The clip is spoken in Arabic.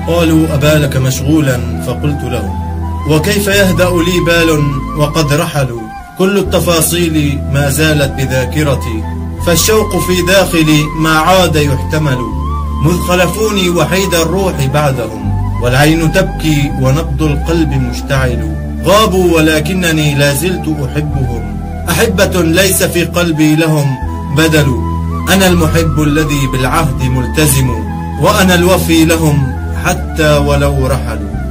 قالوا أبالك مشغولا، فقلت لهم وكيف يهدأ لي بال وقد رحلوا؟ كل التفاصيل ما زالت بذاكرتي، فالشوق في داخلي ما عاد يحتمل، مذ خلفوني وحيد الروح بعدهم، والعين تبكي ونبض القلب مشتعل. غابوا ولكنني لازلت أحبهم، أحبة ليس في قلبي لهم بدل. أنا المحب الذي بالعهد ملتزم، وأنا الوفي لهم حتى ولو رحلوا.